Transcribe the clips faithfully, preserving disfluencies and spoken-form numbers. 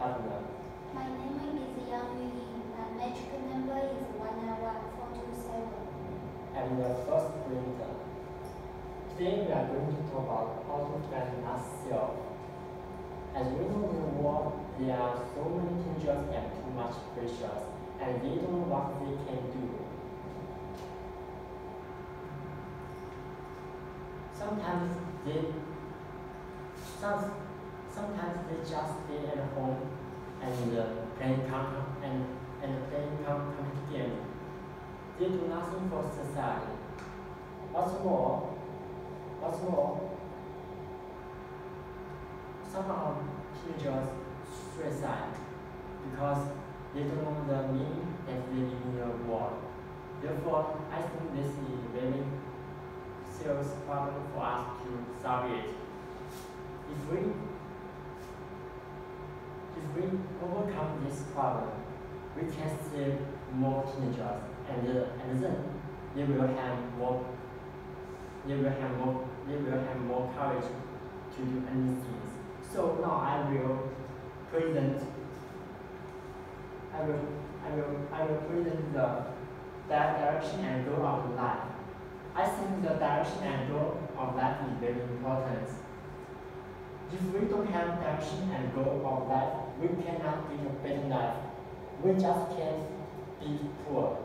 partner. My name is Yang Yuyin. My magic number is one nine one four two seven. I'm the first printer. Today we are going to talk about how to find ourselves. As we know in the world, there are so many teenagers and too much pressures, and they don't know what they can do. Sometimes they, some, sometimes they just stay at home and uh, play com- and and play computer games. They do nothing for society. What's more, what's more, some of teenagers suicide because they don't know the meaning that they live in the world. Therefore, I think this is a very serious problem for us to solve it. If we if we overcome this problem, we can save more teenagers, and uh, and then they will have more they will have more they will have more courage to do anything. So now I will present I will I will I will present the that direction and goal of life. I think the direction and goal of life is very important. If we don't have direction and goal of life, we cannot live a better life. We just can't be poor.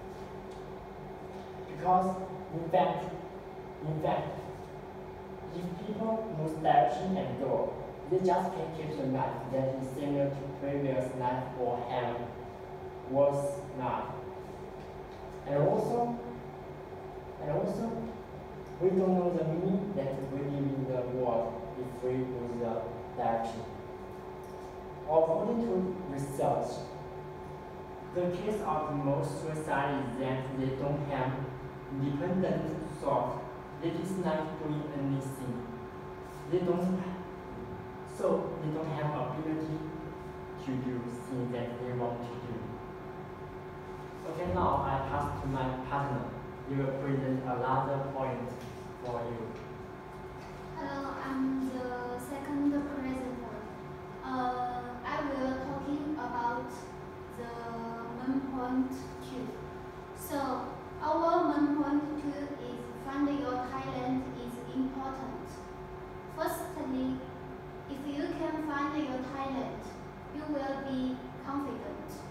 Because in fact, in fact, if people lose direction and goal, they just can't keep a life that is similar to previous life or have worse life. And also, and also, we don't know the meaning that we live in the world if we lose the direction. According to research, the case of most suicide is that they don't have independent thought. They is not doing anything. They don't, so they don't have ability to do things that they want to do. Okay, now I pass to my partner. He will present another point for you. Hello, I'm the second presenter. Uh, I will talking about the main point two. So our main point two is find your talent is important. Firstly, if you can find your talent, you will be confident.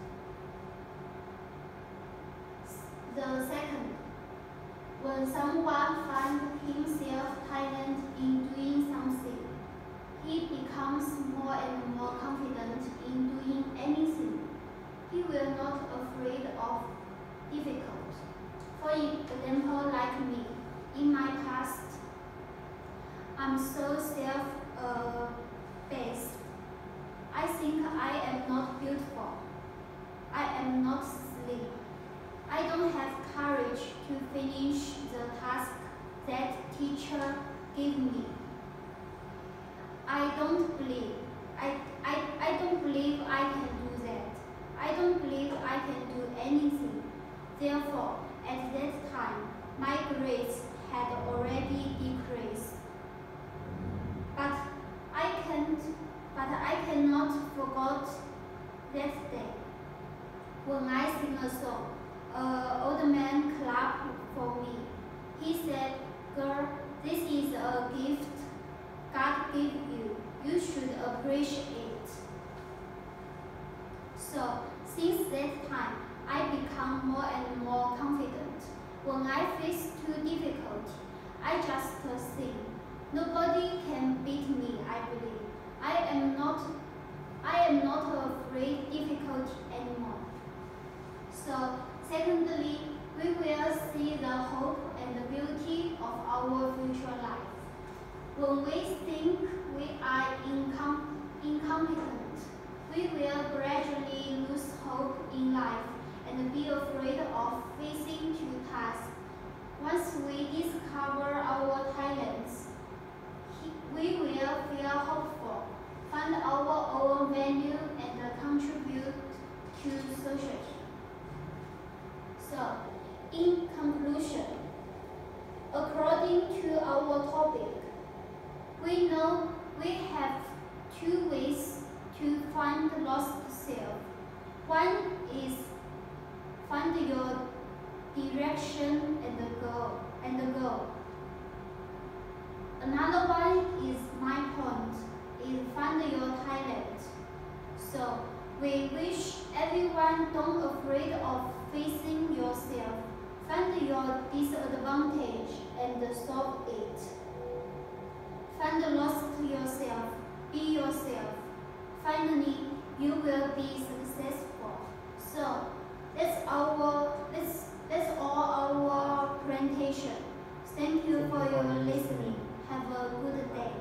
The second, when someone finds himself talent in doing something, he becomes more and more confident in doing anything. He will not afraid of difficult. For example, like me, in my past, I'm so self-based. I think I am not beautiful. I am not slim. I don't have courage to finish the task that teacher gave me. I don't believe. I, I, I don't believe I can do that. I don't believe I can do anything. Therefore, at that time, my grades had already decreased. But I can't. But I cannot forget that day when I sing a song. An old man clapped for me. He said, "Girl, this is a gift God gave you. You should appreciate it." So, since that time, I become more and more confident. When I face too difficult, I just sing. Nobody can beat me, I believe. I am not, I am not afraid difficult anymore. So, secondly, we will see the hope and the beauty of our future life. When we think we are incom incompetent, we will gradually lose hope in life and be afraid of facing two tasks. Once we discover our talents, we will feel hopeful, find our own value, and contribute to society. So, in conclusion, according to our topic, we know we have two ways to find direction and the goal and the goal. Another one is my point, is find your talent. So we wish everyone don't afraid of facing yourself. Find your disadvantage and solve it. Find lost yourself. Be yourself. Finally, you will be successful. So that's our that's that's all our presentation. Thank you for your listening. Have a good day.